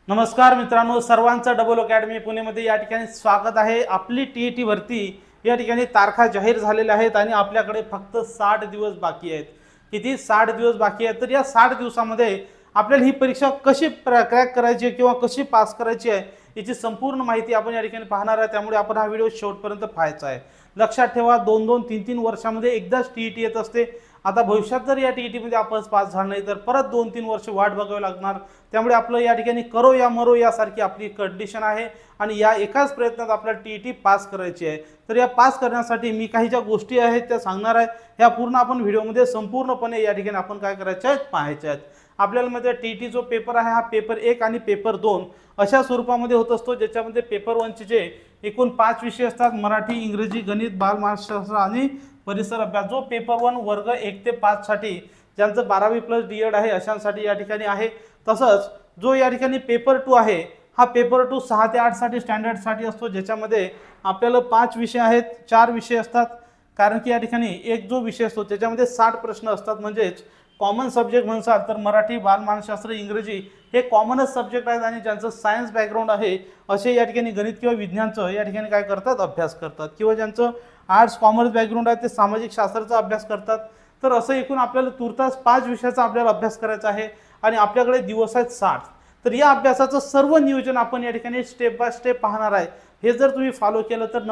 नमस्कार मित्रांनो, सर्वांचं डबल अकॅडमी पुणेमध्ये या ठिकाणी स्वागत आहे। आपली टीईटी भरती या ठिकाणी तारखा जाहीर झालेल्या आहेत आणि आपल्याकडे फक्त 60 दिवस बाकी आहेत। किती 60 दिवस बाकी आहेत। तर या 60 दिवसामध्ये आपल्याला ही परीक्षा कशी क्रॅक करायची किंवा कशी पास करायची आहे याची संपूर्ण माहिती आपण या ठिकाणी पाहणार आहे। त्यामुळे आपण हा व्हिडिओ शेवटपर्यंत पाहायचा आहे। लक्षात ठेवा, 2-2, 3-3 वर्षांमध्ये एकदाच टीईटी येत असते। आता भविष्यात जर या टीईटी मध्ये आपण पास झालो नाही तर परत 2-3 वर्ष वाट बघावी लागणार। त्यामुळे आपलं या ठिकाणी करो या मरो यासारखी आपली कंडिशन आहे आणि या एकाच प्रयत्नात आपल्याला टीईटी पास करायची आहे। तर या पास करण्यासाठी मी काही ज्या गोष्टी आहेत त्या सांगणार आहे। ह्या पूर्ण आपण व्हिडिओमध्ये संपूर्णपणे या ठिकाणी आपण काय करायचे आहेत पाहायचे आहेत। आपल्याला मध्ये टीईटी जो पेपर आहे हा पेपर 1 आणि पेपर 2 अशा स्वरूपामध्ये होत असतो, ज्याच्यामध्ये पेपर 1 चे जे एकूण 5 विषय असतात, मराठी, इंग्रजी, गणित, बालमानसशास्त्र आणि परिसर अभ्यास। जो पेपर 1 वर्ग 1 ते 5 साठी ज्यांचं 12वी प्लस डीएड आहे अशांसाठी या ठिकाणी आहे। तसंच जो या ठिकाणी पेपर 2 आहे हा पेपर 2 6 ते 8 साठी स्टँडर्ड साठी असतो, ज्याच्यामध्ये आपल्याला 5 विषय आहेत, 4 विषय असतात। कारण की या ठिकाणी एक जो विषय असतो त्याच्यामध्ये 60 प्रश्न असतात। म्हणजेच कॉमन सब्जेक्ट म्हणसाल तर मराठी, बालमानसशास्त्र, इंग्रजी हे कॉमनच सब्जेक्ट आहेत आणि ज्यांचं सायन्स बॅकग्राऊंड आहे असे या ठिकाणी गणित किंवा विज्ञानचं या ठिकाणी काय करतात अभ्यास करतात, किंवा ज्यांचं आर्ट्स कॉमर्स बॅकग्राऊंड आहे ते सामाजिक शास्त्राचा अभ्यास करतात। तर असं एकूण आपल्याला तुर्तास 5 विषयाचा आपल्याला अभ्यास करायचा आहे आणि आपल्याकडे दिवस आहेत 60। तर या अभ्यासाचं सर्व नियोजन आपण या ठिकाणी स्टेप बाय स्टेप पाहणार आहे। हे जर तुम्ही फॉलो केलं तर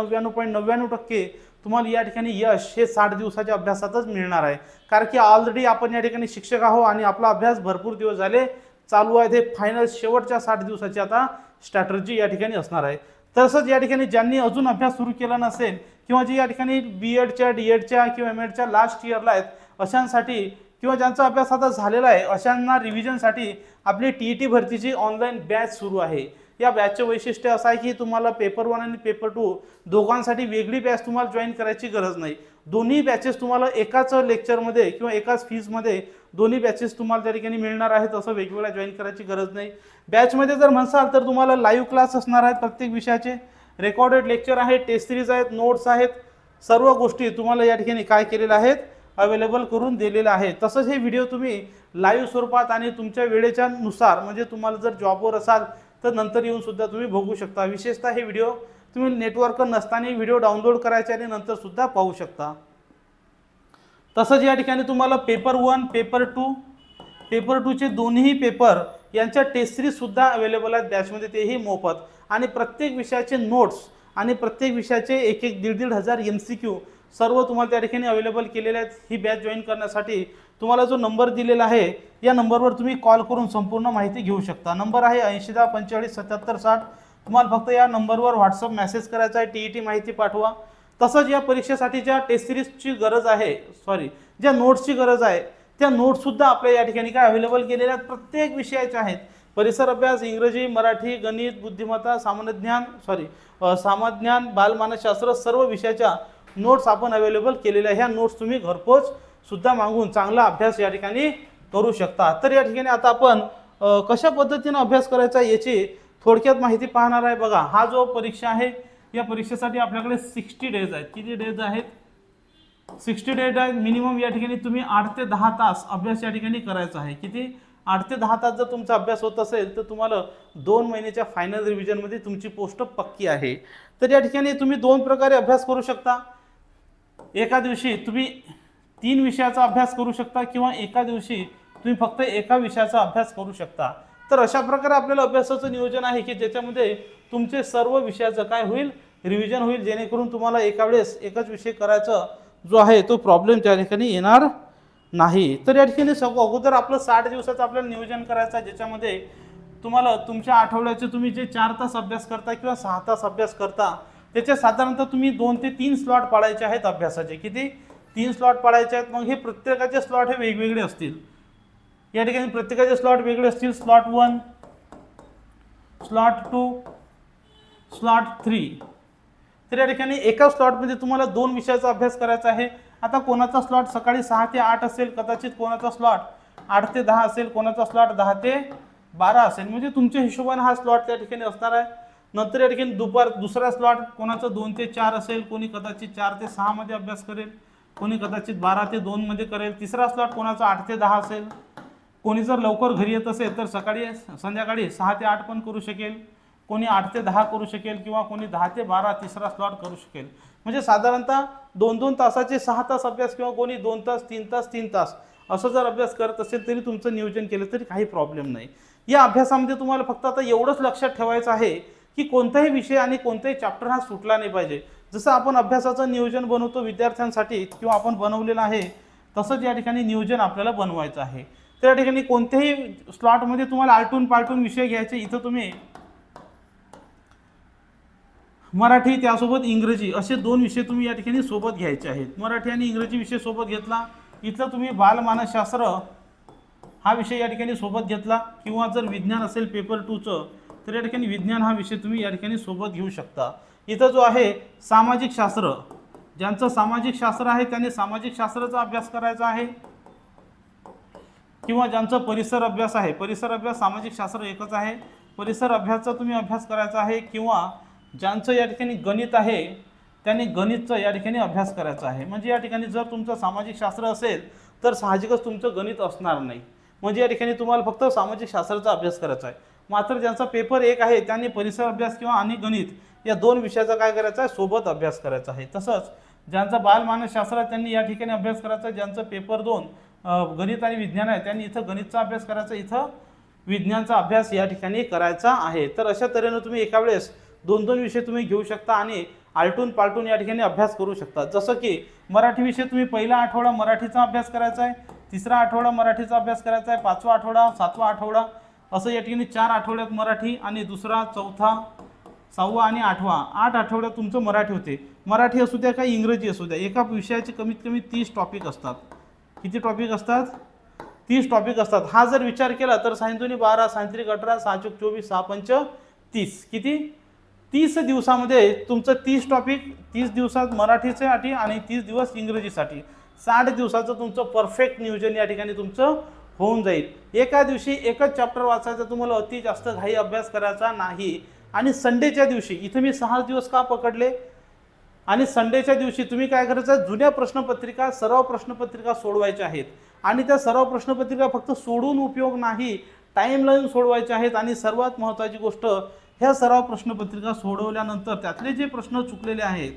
99.99% तुम्हाला या ठिकाणी यश हे 60 दिवसाच्या अभ्यासातच मिळणार आहे। कारण की ऑलरेडी आपण या ठिकाणी शिक्षक आहोत आणि आपला अभ्यास भरपूर दिवस झाले चालू आहे। हे फायनल शेवटच्या 60 दिवसाची आता स्ट्रॅटेजी या ठिकाणी असणार आहे। तसंच या ठिकाणी ज्यांनी अजून अभ्यास सुरू केला नसेल किंवा जे या ठिकाणी बीएडच्या, डीएडच्या किंवा एमएडच्या लास्ट इयरला आहेत अशांसाठी, किंवा ज्यांचा अभ्यास आता झालेला आहे अशांना रिव्हिजनसाठी आपली टीईटी भरतीची ऑनलाईन बॅच सुरू आहे। या बॅचचे वैशिष्ट्य असं आहे की तुम्हाला पेपर 1 आणि पेपर 2 दोघांसाठी वेगळी बॅच तुम्हाला जॉईन करायची गरज नाही। दोन्ही बॅचेस तुम्हाला एकाच लेक्चरमध्ये किंवा एकाच फीजमध्ये दोन्ही बॅचेस तुम्हाला त्या ठिकाणी मिळणार आहेत। असं वेगवेगळ्या जॉईन करायची गरज नाही। बॅचमध्ये जर म्हणसाल तर तुम्हाला लाईव्ह क्लास असणार आहेत प्रत्येक विषयाचे, रेकॉर्डेड लेक्चर आहे, टेस्ट सिरीज आहेत, नोट्स आहेत, सर्व गोष्टी तुम्हाला या ठिकाणी काय केलेल्या आहेत अवेलेबल करून दिलेलं आहे। तसंच हे व्हिडिओ तुम्ही लाईव्ह स्वरूपात आणि तुमच्या वेळेच्या नुसार, म्हणजे तुम्हाला जर जॉबवर असाल तर नंतर येऊन सुद्धा तुम्ही बघू शकता। विशेषतः हे व्हिडिओ तुम्ही नेटवर्क नसताना व्हिडिओ डाउनलोड करायचे आणि नंतर सुद्धा पाहू शकता। तसंच या ठिकाणी तुम्हाला पेपर 1, पेपर 2 चे दोन्ही पेपर यांच्या टेस्ट सिरीज सुद्धा अवेलेबल आहेत बॅचमध्ये, तेही मोफत। आणि प्रत्येक विषयाचे नोट्स आणि प्रत्येक विषयाचे 1-1, 1,500 MCQ सर्व तुम्हाला त्या ठिकाणी अवेलेबल केलेले आहेत। ही बॅच जॉईन करण्यासाठी तुम्हाला जो नंबर दिलेला आहे या नंबरवर तुम्ही कॉल करून संपूर्ण माहिती घेऊ शकता। नंबर आहे 8010457760। तुम्हाला फक्त या नंबरवर व्हॉट्सअप मेसेज करायचा आहे, टीईटी माहिती पाठवा। तसंच या परीक्षेसाठी ज्या टेस्ट सिरीजची गरज आहे, ज्या नोट्सची गरज आहे त्या नोट्स सुद्धा आपल्या या ठिकाणी काय अवेलेबल केलेल्या आहेत, प्रत्येक विषयाच्या आहेत। परिसर अभ्यास, इंग्रजी, मराठी, गणित, बुद्धिमत्ता, सामान्यज्ञान, बालमानसशास्त्र सर्व विषयाच्या नोट्स आपण अवेलेबल केलेल्या आहे। ह्या नोट्स तुम्ही घरपोच सुद्धा मागून चांगला अभ्यास या ठिकाणी करू शकता। तर या ठिकाणी आता आपण कशा पद्धतीने अभ्यास करायचा याची थोडक्यात माहिती पाहणार आहे। बघा, हा जो परीक्षा आहे या परीक्षेसाठी आपल्याकडे 60 डेज आहेत। किती डेज आहेत? 60 डेज आहेत। मिनिमम या ठिकाणी तुम्ही 8 ते 10 तास अभ्यास या ठिकाणी करायचा आहे। किती? 8 ते 10 तास जर तुमचा अभ्यास होत असेल तर तुम्हाला 2 महिन्याच्या फायनल रिव्हिजनमध्ये तुमची पोस्ट पक्की आहे। तर या ठिकाणी तुम्ही 2 प्रकारे अभ्यास करू शकता। एका दिवशी तुम्ही 3 विषयाचा अभ्यास करू शकता किंवा एका दिवशी तुम्ही फक्त एका विषयाचा अभ्यास करू शकता। तर अशा प्रकारे आपल्याला अभ्यासाचं नियोजन आहे की ज्याच्यामध्ये तुमचे सर्व विषयाचं काय होईल रिव्हिजन होईल, जेणेकरून तुम्हाला एका वेळेस एकच विषय करायचा जो आहे तो प्रॉब्लेम त्या ठिकाणी येणार नाही। तर या ठिकाणी अगोदर आपलं 60 दिवसाचं आपल्याला नियोजन करायचं आहे, ज्याच्यामध्ये तुम्हाला तुमच्या आठवड्याचे तुम्ही जे 4 तास अभ्यास करता किंवा 6 तास अभ्यास करता त्याचे साधारणतः तुम्ही 2 ते 3 स्लॉट पाडायचे आहेत अभ्यासाचे। किती? 3 स्लॉट पाडायचे आहेत। मग हे प्रत्येकाचे स्लॉट हे वेगवेगळे असतील। या ठिकाणी प्रत्येकाचे स्लॉट वेगळे असतील। Slot 1, slot 2, slot 3। तर या ठिकाणी एका स्लॉटमध्ये तुम्हाला 2 विषयाचा अभ्यास करायचा आहे। आता कोणाचा स्लॉट सकाळी 6 ते 8 असेल, कदाचित कोणाचा स्लॉट 8 ते 10 असेल, कोणाचा स्लॉट 10 ते 12 असेल, म्हणजे तुमच्या हिशोबाने हा स्लॉट त्या ठिकाणी असणार आहे। नंतर या ठिकाणी दुसरा स्लॉट कोणाचा 2 ते 4 असेल, कोणी कदाचित 4 ते 6 मध्ये अभ्यास करेल, कोणी कदाचित 12 ते 2 मध्ये करेल। तिसरा स्लॉट कोणाचा 8 ते 10 असेल, कोणी जर लवकर घरी येत असेल तर सकाळी संध्याकाळी 6 ते 8 पण करू शकेल, कोणी 8 ते 10 करू शकेल किंवा कोणी 10 ते 12 तिसरा स्लॉट करू शकेल. म्हणजे साधारणतः 2-2 तासाचे 6 तास अभ्यास किंवा कोणी 2 तास 3 तास असं जर अभ्यास करत असेल तरी तुमचं नियोजन केलं तरी काही प्रॉब्लेम नाही. या अभ्यासामध्ये तुम्हाला फक्त आता एवढंच लक्षात ठेवायचं आहे की कोणताही विषय आणि कोणताही चॅप्टर हा सुटला नाही पाहिजे. जसं आपण अभ्यासाचं नियोजन बनवतो विद्यार्थ्यांसाठी किंवा आपण बनवलेलं आहे तसंच या ठिकाणी नियोजन आपल्याला बनवायचं आहे. त्या ठिकाणी कोणत्याही स्लॉटमध्ये तुम्हाला आलटून पालटून विषय घ्यायचे, इथं तुम्ही मराठी त्यासोबत इंग्रजी असे 2 विषय तुम्ही या ठिकाणी सोबत घ्यायचे आहेत. मराठी आणि इंग्रजी विषय सोबत घेतला, इथलं तुम्ही बालमानसशास्त्र हा विषय या ठिकाणी सोबत घेतला किंवा जर विज्ञान असेल पेपर 2चं तर या ठिकाणी विज्ञान हा विषय तुम्ही या ठिकाणी सोबत घेऊ शकता. इथं जो आहे सामाजिक शास्त्र, ज्यांचं सामाजिक शास्त्र आहे त्यांनी सामाजिक शास्त्राचा अभ्यास करायचा आहे किंवा ज्यांचा परिसर अभ्यास आहे, परिसर अभ्यास सामाजिक शास्त्र एकच आहे, परिसर अभ्यासाचा तुम्ही अभ्यास करायचा आहे किंवा ज्यांचं या ठिकाणी गणित आहे त्यांनी गणितचा या ठिकाणी अभ्यास करायचा आहे. म्हणजे या ठिकाणी जर तुमचं सामाजिक शास्त्र असेल तर साहजिकच तुमचं गणित असणार नाही. म्हणजे या ठिकाणी तुम्हाला फक्त सामाजिक शास्त्राचा अभ्यास करायचा आहे. मात्र ज्यांचा पेपर 1 आहे त्यांनी परिसर अभ्यास किंवा आणि गणित या 2 विषयाचा काय करायचा आहे, सोबत अभ्यास करायचा आहे. तसंच ज्यांचा बालमानसशास्त्र आहे त्यांनी या ठिकाणी अभ्यास करायचा आहे. ज्यांचं पेपर 2 गणित आणि विज्ञान आहे त्यांनी इथं गणितचा अभ्यास करायचा, इथं विज्ञानचा अभ्यास या ठिकाणी करायचा आहे. तर अशा तऱ्हेने तुम्ही एका वेळेस 2-2 विषय तुम्ही घेऊ शकता आणि आलटून पालटून या ठिकाणी अभ्यास करू शकता. जसं की मराठी विषय तुम्ही पहिला आठवडा मराठीचा अभ्यास करायचा आहे, तिसरा आठवडा मराठीचा अभ्यास करायचा आहे, 5वा आठवडा 7वा आठवडा असं या ठिकाणी 4 आठवड्यात मराठी आणि दुसरा 4था 6वा आणि 8वा 8 आठवड्यात तुमचं मराठी होते. मराठी असू द्या का इंग्रजी असू द्या, एका विषयाचे कमीत कमी 30 टॉपिक असतात. किती टॉपिक असतात? 30 टॉपिक असतात. हा जर विचार केला तर 6×2 12, 6×3 18, 6×4 24, 6×5 30. किती? 30 दिवसामध्ये तुमचं 30 टॉपिक, 30 दिवसात मराठीसाठी आणि 30 दिवस इंग्रजीसाठी, 60 दिवसाचं तुमचं परफेक्ट नियोजन या ठिकाणी तुमचं होऊन जाईल. एका दिवशी एकच चॅप्टर वाचायचा, तुम्हाला अति जास्त घाई अभ्यास करायचा नाही. आणि संडेच्या दिवशी इथं मी 6 दिवस का पकडले, आणि संडेच्या दिवशी तुम्ही काय करायचं, जुन्या प्रश्नपत्रिका सराव प्रश्नपत्रिका सोडवायच्या आहेत. आणि त्या सराव प्रश्नपत्रिका फक्त सोडून उपयोग नाही, टाईम लावून सोडवायच्या आहेत. आणि सर्वात महत्त्वाची गोष्ट, ह्या सराव प्रश्नपत्रिका सोडवल्यानंतर त्यातले जे प्रश्न चुकलेले आहेत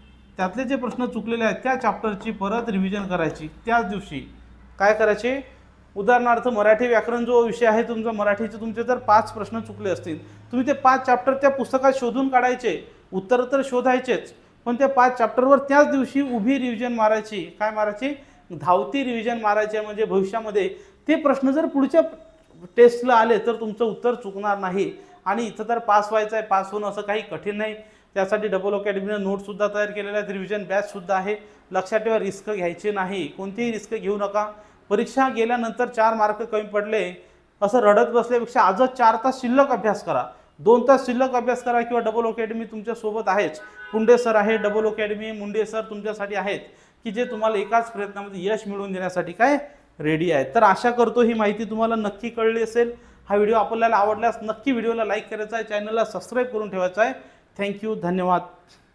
त्या चॅप्टरची परत रिव्हिजन करायची. त्याच दिवशी काय करायचे, उदाहरणार्थ मराठी व्याकरण जो विषय आहे तुमचा, मराठीचे तुमचे जर 5 प्रश्न चुकले असतील, तुम्ही ते 5 चॅप्टर त्या पुस्तकात शोधून काढायचे, उत्तर तर शोधायचेच, पण त्या 5 चॅप्टरवर त्याच दिवशी उभी रिव्हिजन मारायची. काय मारायची? धावती रिव्हिजन मारायची. म्हणजे भविष्यामध्ये ते प्रश्न जर पुढच्या टेस्टला आले तर तुमचं उत्तर चुकणार नाही. आणि इथं तर पास व्हायचं आहे, पास होणं असं काही कठीण नाही. त्यासाठी डबल अकॅडमीनं नोटसुद्धा तयार केलेल्या आहेत, रिव्हिजन बॅचसुद्धा आहे. लक्षात ठेवा, रिस्क घ्यायची नाही, कोणतीही रिस्क घेऊ नका. परीक्षा गेल्यानंतर 4 मार्क कमी पडले असं रडत बसल्यापेक्षा आजच 4 तास शिल्लक अभ्यास करा, 2 तास शिल्लक अभ्यास करा. किंवा डबल अकॅडमी तुमच्यासोबत आहेच, पुंडे सर आहे, डबल अकॅडमी मुंडे सर तुमच्यासाठी आहेत की जे तुम्हाला एकाच प्रयत्नामध्ये यश मिळवून देण्यासाठी काय रेडी आहेत. तर आशा करतो ही माहिती तुम्हाला नक्की कळली असेल. हा व्हिडिओ आपल्याला आवडल्यास नक्की व्हिडिओला लाईक करायचा आहे, चॅनलला सबस्क्राईब करून ठेवायचा आहे. थँक्यू, धन्यवाद.